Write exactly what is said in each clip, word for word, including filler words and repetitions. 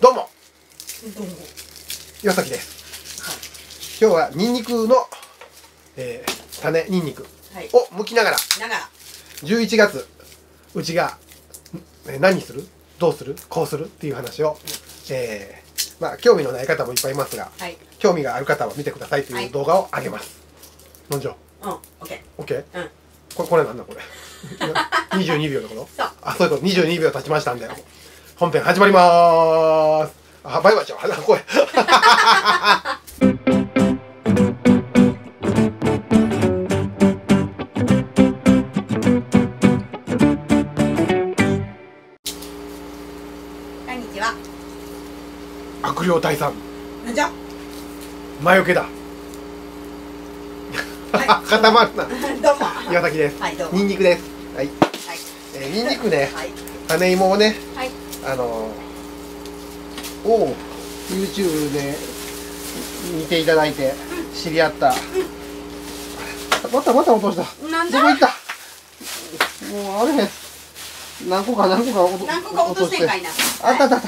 どうもどうも岩崎です、はい、今日はニンニクの、えー、種ニンニクを剥きながら、 ながらじゅういちがつうちが何するどうするこうするっていう話を、うん、えー、まあ興味のない方もいっぱいいますが、はい、興味がある方は見てくださいという動画を上げます。のんじょうん、オッケー。 オッケー。 うん。 これこれなんだこれ。にじゅうにびょうのこと。そう。あ、そういうこと。にじゅうにびょう経ちましたんで、本編始まりまーす。あ、バイバイちゃう。声。 こんにちは。 悪霊退散。 なんじゃ。 魔除けだ。固まるな。 どうも。 岩崎です。 はい、どうも。 ニンニクです。はい。はい。えー、ニンニクね。はい。種芋をね。はい。あのー。おお。YouTube で見ていただいて知り合った。うん、またまた落とした。 なんどこ行った。もうあれへん。何個か何個か落として。 何個か落としてんかいな。 あったあったあった。 あった。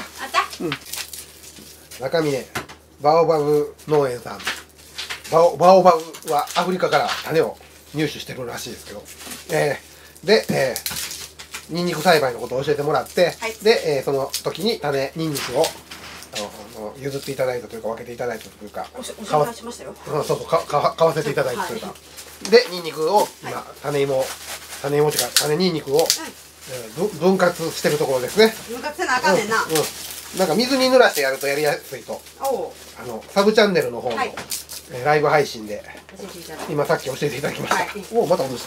うん。中身ね、バオバブ農園さん。バオバオバブはアフリカから種を入手してるらしいですけど、えー、で、えー、ニンニク栽培のことを教えてもらって、はい、で、えー、その時に種ニンニクをあの譲っていただいたというか分けていただいたというか、 おし紹介しましたよ。 うん、そうそうかか買わせていただいたというか、はい、でニンニクを今、はい、種芋種芋というか種ニンニクを、うん、えー、分割してるところですね。 分割せなあかんねんな。 うん、うん、なんか水に濡らしてやるとやりやすいと、あのサブチャンネルの方の、はい、ライブ配信で今さっき教えていただきました。はい、おお、また落とした。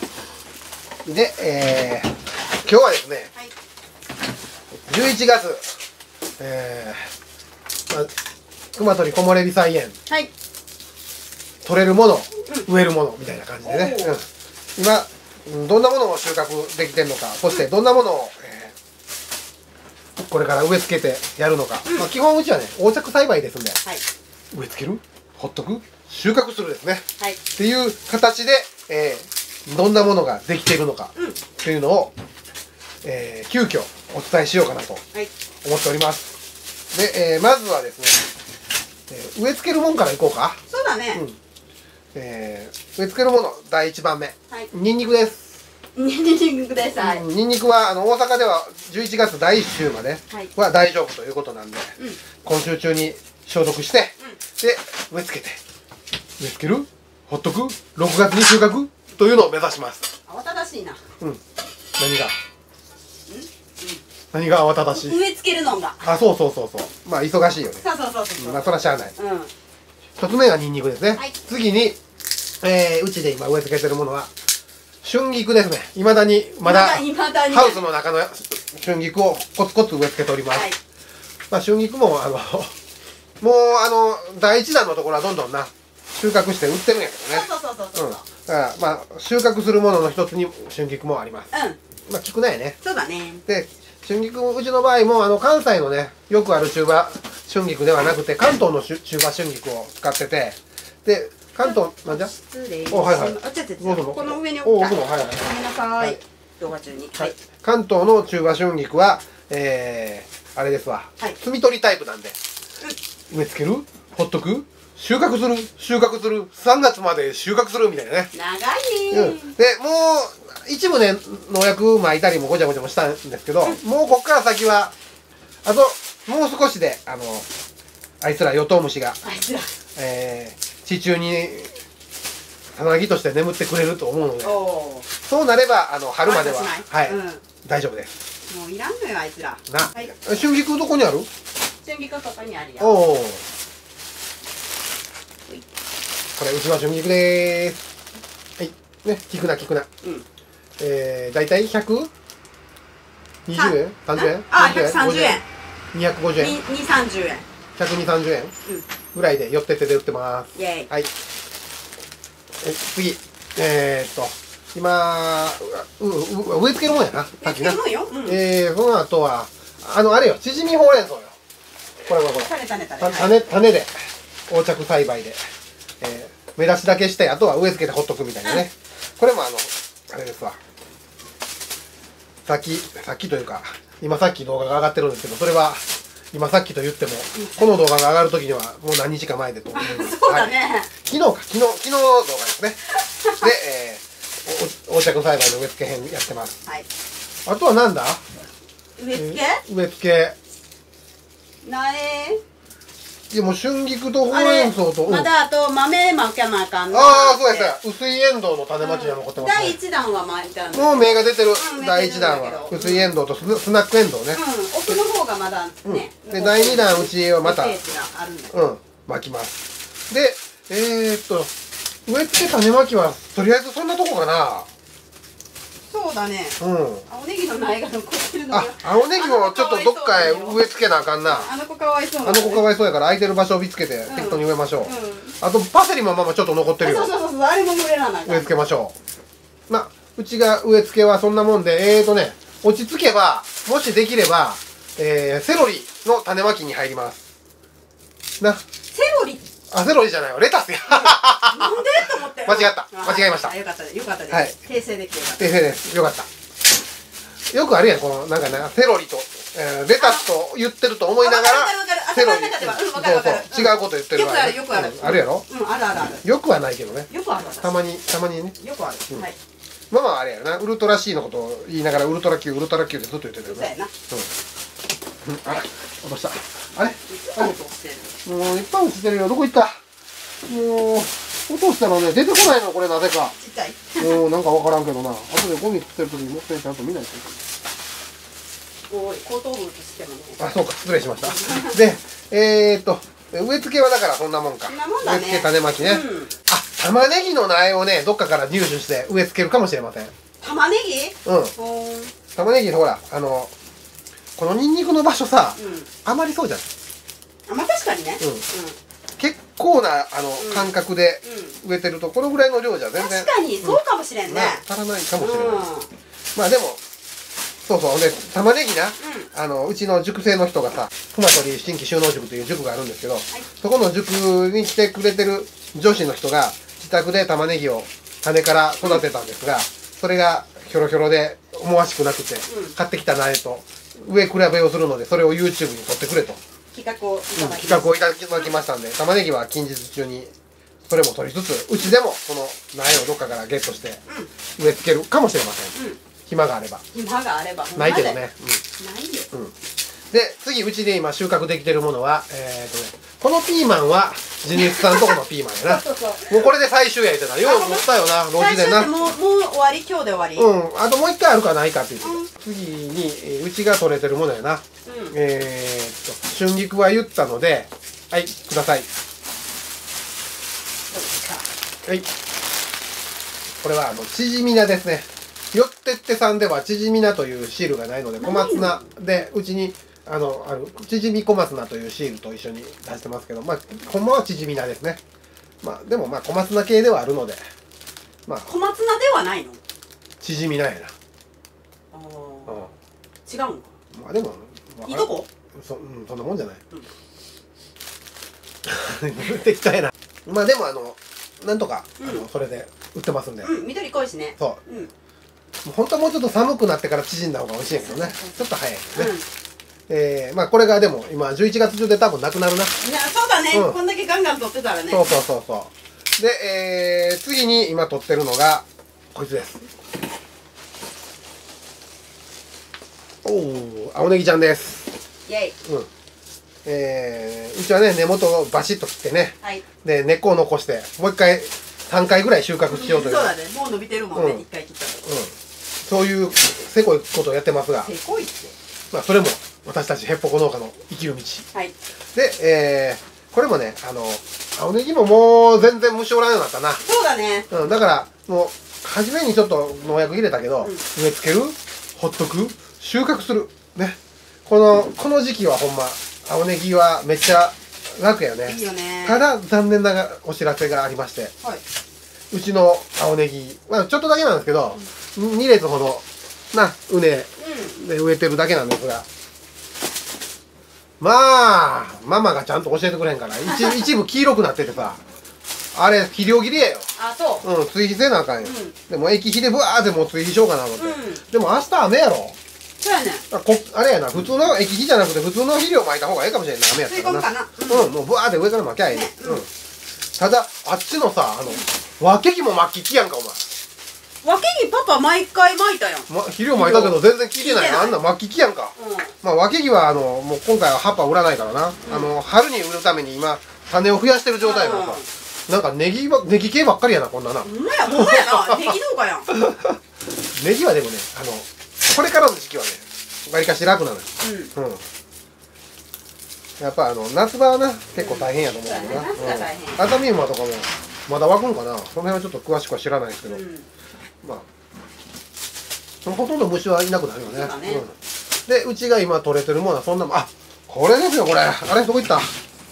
で、えー、今日はですね、はい、じゅういちがつ、えーまあ、熊取木漏れ日菜園、はい、取れるもの、うん、植えるものみたいな感じでね、うん、今どんなものを収穫できてるのか、そしてどんなものを、えー、これから植え付けてやるのか、うん、まあ、基本うちはね横着栽培ですんで、はい、植え付けるほっとく収穫するですね、はい、っていう形で、えー、どんなものができているのかっていうのを、えー、急遽お伝えしようかなと思っております。で、えー、まずはですね、えー、植え付けるもんからいこうか。 そうだね、うん、 えー、植え付けるものだいいちばんめ、はい、ニンニクです。 ニンニクです、はい、 ニンニクはあの大阪ではじゅういちがつだいいっ週までは大丈夫ということなんで、うん、今週中に消毒して、うん、で植え付けて植え付けるほっとくろくがつに収穫というのを目指します。 慌ただしいな。 うん。何が？ん？何が慌ただしい？ 植え付けるのが。 あ、そうそうそうそう。まあ忙しいよね。 そうそうそうそう。 まあそらしゃあない。うん。一つ目がニンニクですね。はい、次に、えー、うちで今植え付けてるものは春菊ですね。未だにまだハウスの中の春菊をコツコツ植え付けております。はい、まあ春菊もあのもうあのだいいちだんのところはどんどんな収穫して売ってるんやけどね。 そうそうそうそう。うん。だからまあ収穫するものの一つに春菊もあります。うん。まあ菊ないね。 そうだね。 で春菊うちの場合もあの関西のねよくある中羽春菊ではなくて関東の中羽春菊を使ってて、で関東なんじゃ？ 失礼。 お、はいはい。 あ、ちょっとどうぞ。この上に置きた。お、はいはい。 ごめんなさい。動画中に。 はい。関東の中羽春菊はえー、あれですわ。摘み取りタイプなんで。植え付ける？ほっとく？収穫する収穫するさんがつまで収穫するみたいなね。 長い、 うん、でもう一部ね農薬撒いたりもごちゃごちゃもしたんですけど、うん、もうこっから先はあともう少しであのあいつらヨトウムシがあいつら、 えー、地中にさなぎとして眠ってくれると思うので、そうなればあの春までははい、うん、大丈夫です。 もういらんのよあいつらな、はい、春菊どこにある？ 春菊ここにあるよ。 おお、これうちの春菊でーす。はいね、菊な菊な、うん、えー、だいたいひゃくにじゅうえんさんじゅうえんあ、ひゃくさんじゅうえんにひゃくごじゅうえんにひゃくさんじゅうえんひゃくにじゅう、さんじゅうえんぐらいで寄ってってで売ってます。 イェイ。 はい。え次えー、っと今うう植え付けるもんやな。 植え付けるもんよ。うん、 えー、その後はあのあれよ、ちぢみほうれん草よ。これこれこれ種種種種種で横着栽培で、えー、目出しだけしてあとは植え付けてほっとくみたいなね、うん、これもあのあれですわ。さっきさっきというか今さっき動画が上がってるんですけど、それは今さっきと言っても、この動画が上がる時にはもう何日か前でと思います。 そうだね、はい、 昨日か昨日昨日動画ですね。で、えー、横着栽培の植え付け編やってます。はい、あとはなんだ植え付け、 えー、植え付け苗、 いやもう春菊とほうれん草と、 まだあと豆まきゃなあかんな。 ああそうやそうや、薄いエンドウの種まきが残ってますね。 だいいちだんは巻いたんだ。 もう芽が出てる。だいいちだんは薄いエンドウとスナックエンドウね。 うん、奥の方がまだね。 でだいにだんうちはまたうん巻きます。でえっと植え付け種まきはとりあえずそんなとこかな。 そうだね。うん。青ネギの苗が残ってるのあ、青ネギもちょっとどっかへ植え付けなあかんな。 あの子かわいそう。 あの子かわいそうやから空いてる場所を見つけて適当に植えましょう。あとパセリもままちょっと残ってるよ。 そうそうそう、あれも植えなな。 植え付けましょう。まあうちが植え付けはそんなもんで、えーとね落ち着けばもしできれば、えー、セロリの種まきに入ります。な。 セロリ。 あ、セロリじゃないわ、レタスや。 なんでと思って。 間違った。間違えました。 よかったです。よかったです。はい。訂正できてよかった。 訂正です。よかった。よくあるやん、このなんかね、セロリと、えー、レタスと言ってると思いながら、セロリ、そうそう、違うこと言ってるから、ね。 よくある、よくある。 あるやろ？ うん、あるあるある。 よくはないけどね。 よくある。 たまに、たまにね。 よくある。はい。 ママはあれやな、ウルトラ C のことを言いながら、ウルトラ Q、ウルトラ Q ってずっと言ってるよね。そうやな。うん。あれ、落とした。あれ？あれ？もういっぱい落ちてるよ。どこ行った？もう落としたらね出てこないのこれなぜか。ちっちゃい。もうなんかわからんけどな。後でゴミ捨てるときにもっぺんちゃんと見ないと。 おい、後頭部としてもね。 あ、そうか、失礼しました。で、えーっと植え付けはだからそんなもんか。 そんなもんだね。 植え付け種まきね。うん、あ、玉ねぎの苗をねどっかから入手して植え付けるかもしれません。 玉ねぎ？うん。 玉ねぎほらあのこのニンニクの場所さ、うん、余りそうじゃん。 あ、まあ確かにね。うん。うん、 結構なあの、うん、感覚で植えてるとこのぐらいの量じゃ全然確かにそうかもしれんね、 うん、足らないかもしれない、うん、まあでもそうそうで玉ねぎな、うん、あのうちの塾生の人がさ熊取新規収納塾という塾があるんですけど、はい、そこの塾に来てくれてる女子の人が自宅で玉ねぎを種から育てたんですが、うん、それがひょろひょろで思わしくなくて、うん、買ってきた苗と植え比べをするのでそれを YouTube に撮ってくれと企画をいただきました、うん、 企画をいただきましたんで玉ねぎは近日中にそれも取りつつうちでもその苗をどっかからゲットして植え付けるかもしれません、うん、暇があれば暇があればないけどね、うん、ないよ、うん、 で次うちで今収穫できてるものはえーとねこのピーマンは地主さんとこのピーマンやなそうそうそうもうこれで最終や言ってたよう持ったよな路地でなもうもう終わり今日で終わりうんあともう一回あるかないかって言って、うん、次に、えー、うちが取れてるものやな、うん、えーっと春菊は言ったのではいくださいはいこれはあのちじみ菜ですねよってってさんではちじみ菜というシールがないので小松菜でうちにあのあるちじみ小松菜というシールと一緒に出してますけどまあほんまはちじみ菜ですねまあでもまあ小松菜系ではあるのでまあ小松菜ではないのちじみ菜やなああ、うん、違うのかまあでもいいとこそ,、うん、そんなもんじゃない、うん、適当やなまあでもあのなんとか、うん、あのそれで売ってますんで、 うん、緑濃いしねそう、うん、もう本当はもうちょっと寒くなってから縮んだ方が美味しいんやけどねちょっと早いですね、うんえー、まあこれがでも今じゅういちがつ中で多分なくなるな。いやそうだね、うん、こんだけガンガン取ってたらね。 そうそうそうそうで、えー、次に今取ってるのがこいつです。おお青ネギちゃんです。 イェイ、 うんえー、うちはね根元をバシッと切ってね、はい、で根っこを残してもう一回さんかいぐらい収穫しようという、 うん、そうだねもう伸びてるもんね、うん、いっかい切ったら、うん、 そういうせこいことをやってますがせこいってまあそれも私たちへっぽこ農家の生きる道、 はい、 で、えー、これもねあの青ネギももう全然虫おらんようになったなそうだね、 うん、だからもう初めにちょっと農薬入れたけど、うん、植え付けるほっとく収穫するねこのこの時期はほんま青ネギはめっちゃ楽やねいいよねただ残念ながらお知らせがありまして、はい、うちの青ネギ、まあ、ちょっとだけなんですけど、うん、に列ほどな畝で植えてるだけなんですが、まあママがちゃんと教えてくれへんから一一部黄色くなっててさあれ肥料切りやよあそううん追肥せなあかんよ、うん、でも液肥でブワーってもう追肥しようかな思って、うん、でも明日雨やろそうやね。 あこあれやな、普通の液肥じゃなくて普通の肥料撒いた方がいいかもしれんな、雨やったらな。 吸い込むかな。 うん、もうブワーって上から撒きゃええね。うん。ただあっちのさ、あの分け木も巻き木やんかお前。 分け木パパ毎回撒いたやん。 ま、肥料撒いたけど全然効いてない。あんな巻き木やんか。まあ分け木はあのもう今回は葉っぱ売らないからな。あの春に売るために今種を増やしてる状態やからさ。なんかネギばネギ系ばっかりやなこんなな。 ほんまやほんまやな。ネギ農家やん。 ネギはでもね、あのこれからの時期はね、わりかし楽なのよ。うん。うん。やっぱあの夏場はな結構大変やと思うけどな。熱海馬とかもまだ湧くんかな。その辺はちょっと詳しくは知らないですけど。まあほとんど虫はいなくなるよね。でうちが今取れてるものはそんなもん。あ、これですよこれ。あれどこ行った？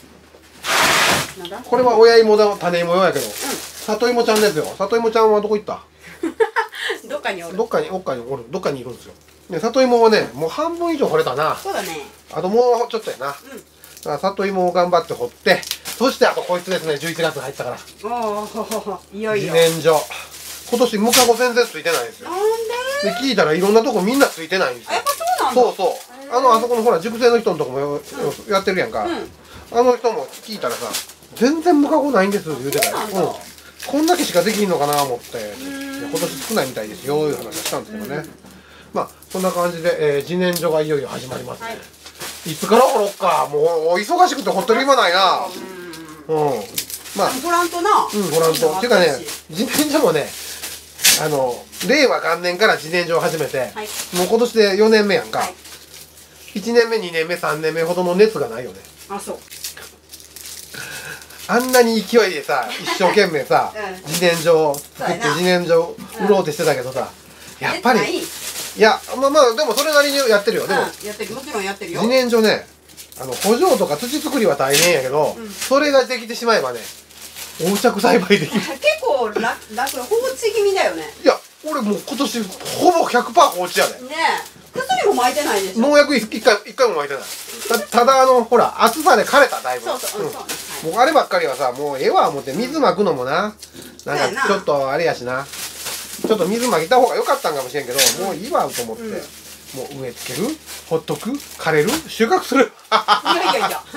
これは親芋だ種芋用やけど、里芋ちゃんですよ。里芋ちゃんはどこ行った？ どっかにおる。 どっかに、どっかにおる、どっかにいるんですよ。で、里芋はね、もう半分以上掘れたな。 そうだね。あともうちょっとやな。うん。だから里芋を頑張って掘って、そしてあとこいつですね、じゅういちがつに入ったから。 おお、いよいよ。 自然薯。今年ムカゴ全然ついてないんですよ。 なんで？ で、聞いたらいろんなとこみんなついてないんですよ。 やっぱそうなんだ。 そうそう。あの、あそこのほら、熟成の人のとこもやってるやんか。あの人も聞いたらさ、全然ムカゴないんです言うてたよ。うん。こんだけしかできんのかな思って、今年少ないみたいですよいう話をしたんですけどね。まあそんな感じで、えー、自然薯がいよいよ始まりますね。はい、いつから掘ろっか。もう忙しくて掘ってる暇ないな。うん。まあごらんとな。 うん、ごらんと。っていうかね、自然薯もね、あの令和元年から自然薯を始めて、はい、もう今年でよねんめやんか。はい、いちねんめ、にねんめ、さんねんめほどの熱がないよね。 あ、そう。 あんなに勢いでさ、一生懸命さ、自然薯を作って自然薯を売ろうとしてたけどさ、やっぱり、いや、まあまあ、でもそれなりにやってるよ。でも、 やってる、もちろんやってるよ。 自然薯ね、あの、補助とか土作りは大変やけど、それができてしまえばね、横着栽培できる。 結構楽、楽、放置気味だよね。 いや、俺もう今年ほぼ ひゃくパーセント 放置やで。 ねえ。薬も巻いてないでしょ。 農薬一回、一回も巻いてない。た、ただあの、ほら、暑さで枯れた、だいぶ。 そうそう、うん、そう。 もうあればっかりはさ、もうええわ思って、水まくのもな、なんかちょっとあれやしな、ちょっと水まきた方が良かったんかもしれんけど、もういいわと思って、もう植え付ける、ほっとく、枯れる、収穫する。いやいやいや。だから、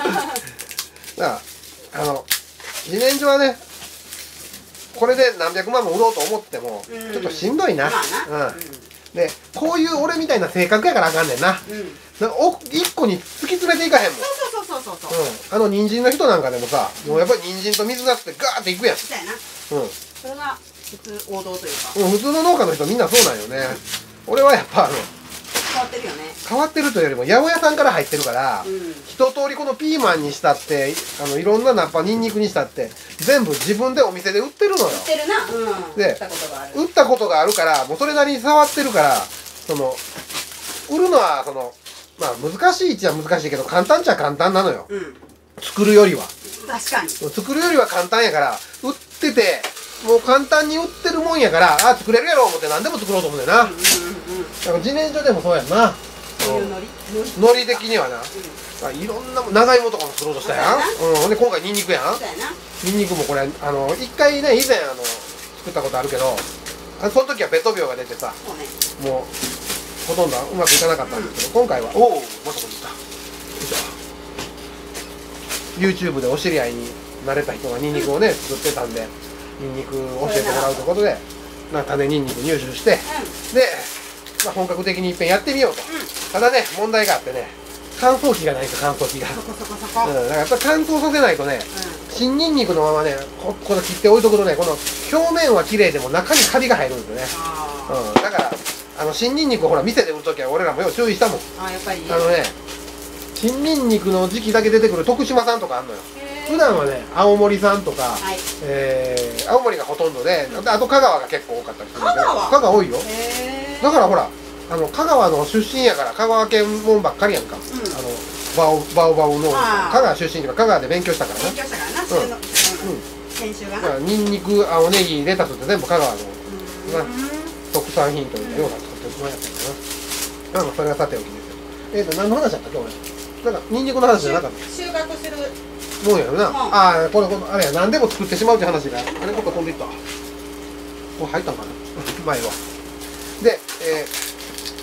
あの、自然薯はね、これで何百万も売ろうと思っても、ちょっとしんどいな。うん。で、こういう俺みたいな性格やからあかんねんな。うん、お一個に突き詰めていかへんもん。 そうそうそうそうそう。 うん。あの人参の人なんかでもさ、もうやっぱり人参と水出してガーっていくやん。 そうやな。 うん。 それが普通王道というか。 うん、普通の農家の人みんなそうなんよね。俺はやっぱあの、 変わってるよね。 変わってるというよりも八百屋さんから入ってるから、うん、一通りこのピーマンにしたってあのいろんなナッパニンニクにしたって全部自分でお店で売ってるのよ。売ってるな。うん。 で、売ったことがあるからもうそれなりに触ってるからその売るのはそのまあ難しいっちゃ難しいけど簡単っちゃ簡単なのよ。うん、作るよりは。 確かに。 作るよりは簡単やから売っててもう簡単に売ってるもんやからあ作れるやろ思って何でも作ろうと思うねんな。自然薯でもそうやんな。海苔的にはな、うん、いろんな長芋とかも作ろうとしたやん。うん、ほんで今回ニンニクやん。ニンニクもこれあの一回ね以前あの作ったことあるけど、あその時はベト病が出てさ、ね、もうほとんどうまくいかなかったんですけど、うん、今回はおおまたこれいった。よいしょ。YouTube でお知り合いになれた人がニンニクをね作ってたんで、ニンニク教えてもらうということで、なんか種ニンニク入手して、うん、で。まあ本格的にいっぺんやってみようと、うん、ただね問題があってね乾燥機がないと乾燥機がそこそこそこ、うん、だからやっぱ乾燥させないとね、うん、新ニンニクのままね こ, この切って置いとくとねこの表面は綺麗でも中にカビが入るんですよね、うん、だからあの新ニンニクをほら店で売るときは俺らもよう注意したもん。あやっぱりあのね新ニンニクの時期だけ出てくる徳島産とかあるのよ。普段はね青森産とか、はい、えー、青森がほとんどで、うん、あと香川が結構多かったりするんで。香川香川多いよ。だからほらあの香川の出身やから香川県もんばっかりやんか、うん、あのバオバオバオの香川出身とか香川で勉強したからな。勉強したからな、それの研修がな。だからニンニク青ネギレタスって全部香川の特産品というかような作ってもらやったんかな。それがさておきですよ。えっと何の話だったっけ俺。なんかニンニクの話じゃなかった。 収穫するもんやろな。ああこれこれあれや何でも作ってしまうって話があれどっか飛んでいった。これ入ったんかな前は。で、えー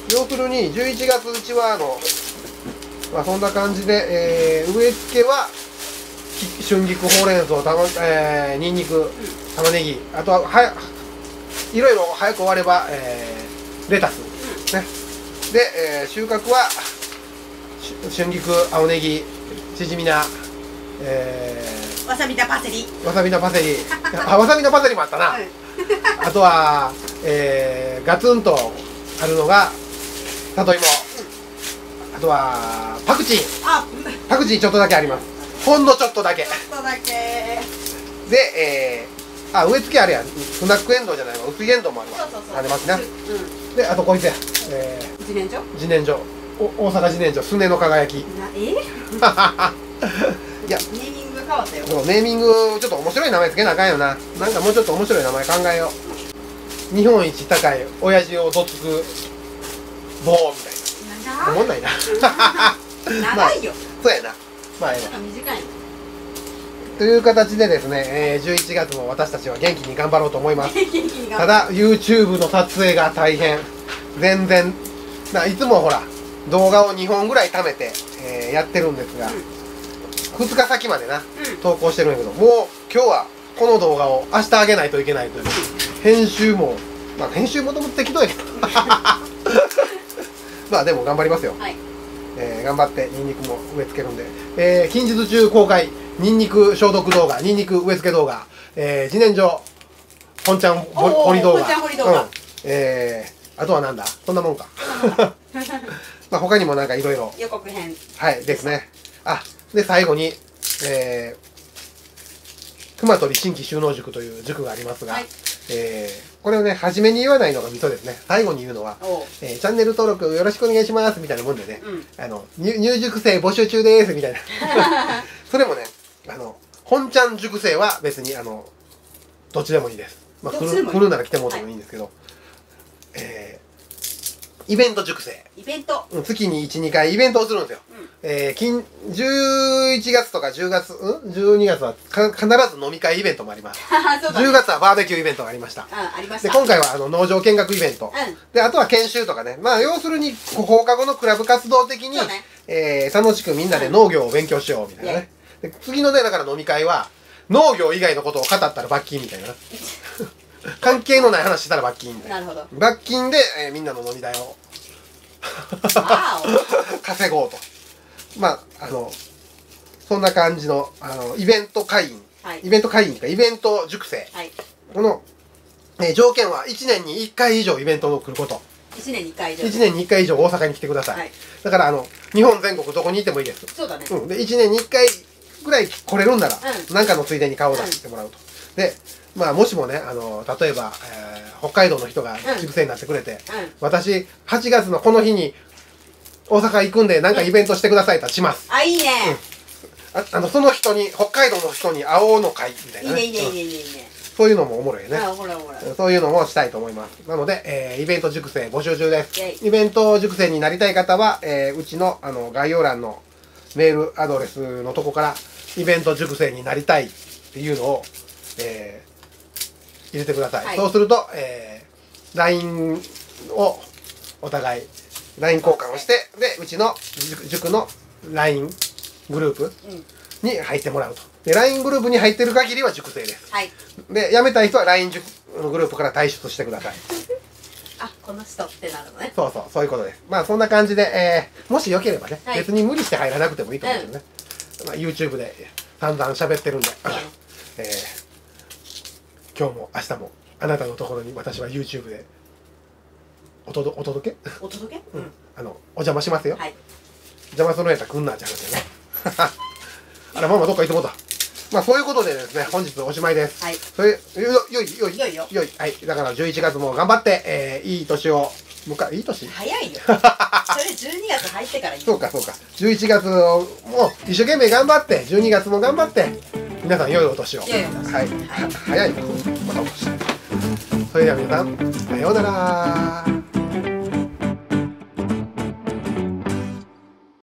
要するにじゅういちがつうちはあの、まあ、そんな感じで、えー、植え付けは春菊、ほうれん草、たま、えー、にんにく、玉ねぎ、あとははいろいろ早く終われば、えー、レタス、ね、で、えー、収穫は春菊、青ネギ、シジミナ、えー、わさび菜パセリ、 わさび菜パセリあ、わさび菜パセリもあったな、うん、あとは、えー、ガツンとあるのが里芋、うん、あとはパクチー、あパクチーちょっとだけあります。ほんのちょっとだけ。ちょっとだけ。で、えー、あ、植え付けあれや、スナックエンドウじゃないわ、薄いエンドウもあるわ。そうそうそう。ありますね。うん、で、あとこいつや。えー、 自然薯。 自然薯。お、大阪自然薯、すねの輝き。 えー、いや、ネーミング変わったよ。 そう、ネーミング、ちょっと面白い名前つけなあかんよな。なんかもうちょっと面白い名前考えよう。日本一高い親父をどつく棒みたいな。おもんないな。 長いよ。 そうやな。まあ、 短いという形でですね、えー、じゅういちがつも私たちは元気に頑張ろうと思います。ただ YouTube の撮影が大変、全然ないつもほら動画をにほんぐらい貯めて、えー、やってるんですが、うん、ふつかさきまでな、うん、投稿してるんやけど、もう今日はこの動画を明日上げないといけないという、編集もまあ編集もともと適当やけどまあでも頑張りますよ。はい、えー、頑張ってニンニクも植え付けるんで、えー、近日中公開ニンニク消毒動画、ニンニク植え付け動画、えー、自然薯本ちゃん掘り動画、うん、えー、あとはなんだ、そんなもんかまあ他にもなんかいろいろ予告編はいですね。あで最後に、えー、熊取新規収納塾という塾がありますが、はい、えー、これをね初めに言わないのがミソですね。最後に言うのは、えー、チャンネル登録よろしくお願いしますみたいなもんでね、うん、あの 入, 入塾生募集中ですみたいなそれもね、あの本ちゃん塾生は別にあのどっちでもいいです。まあ、来る, 来るなら来てもらってもいいんですけど、はい、えー、イベント塾生イベント月にいち、にかいイベントをするんですよ。うん、えー、金じゅういちがつとかじゅうがつ、うんじゅうにがつはか必ず飲み会イベントもあります。ね、じゅうがつはバーベキューイベントがありました。 うん、ありました。 で今回はあの農場見学イベント、うん、であとは研修とかね、まあ要するに放課後のクラブ活動的に、ね、えー、楽しくみんなで農業を勉強しようみたいなね。うん、で次のねだから飲み会は農業以外のことを語ったら罰金みたいな関係のない話したら罰金みたいな。 なるほど。 罰金で、えー、みんなの飲み代を稼ごうと。まああのそんな感じのあのイベント会員、はい、イベント会員とかイベント塾生、はい、この、えー、条件はいちねんにいっかい以上イベントの来ること。 いちねんにいっかい以上。 いちねんにいっかい以上大阪に来てください。はい、だからあの日本全国どこにいてもいいです。 そうだね。 うん、でいちねんにいっかいぐらい来れるんなら何、うん、かのついでに顔を出してもらうと。うん、でまあもしもねあの例えば、えー、北海道の人が塾生になってくれて、うんうん、私はちがつのこの日に大阪行くんでなんかイベントしてくださいとします。 あ、いいね。 うん、あ, あのその人に北海道の人に会おうの会みたいなね。いいねいいねいいねいいね。そういうのもおもろいよね。あ、おもろいおもろい。そういうのもしたいと思います。なので、えー、イベント塾生募集中です。イベント塾生になりたい方は、えー、うちのあの概要欄のメールアドレスのとこからイベント塾生になりたいっていうのを、えー、入れてください。はい、そうすると、えー、ライン をお互い ライン 交換をして、でうちの塾の ライン グループに入ってもらうと。で ライン グループに入ってる限りは塾生です。はい、で辞めたい人は ライン 塾のグループから退出してください。 あ、この人ってなるのね。 そうそう、そういうことです。まあそんな感じで、えー、もしよければね、はい、別に無理して入らなくてもいいと思うんですよね。うん、まあ、YouTube で散々喋ってるんで、えー、今日も明日もあなたのところに私は YouTube でおとどお届けお届け、 うん、あのお邪魔しますよ。はい、邪魔するんやったら来んなっちゃうんですよね。あら、ママどっか行ってもうた。まあそういうことでですね、本日おしまいです。はい。それよよいよいよいよよいはい。だからじゅういちがつも頑張って、えー、いい年を迎え、いい年？ 早いよ。それじゅうにがつ入ってからいい。 そうかそうか。じゅういちがつも一生懸命頑張って、じゅうにがつも頑張って、皆さん良いお年を。良いお年。はい。はい、早いな。またお年。それでは皆さん、さようなら。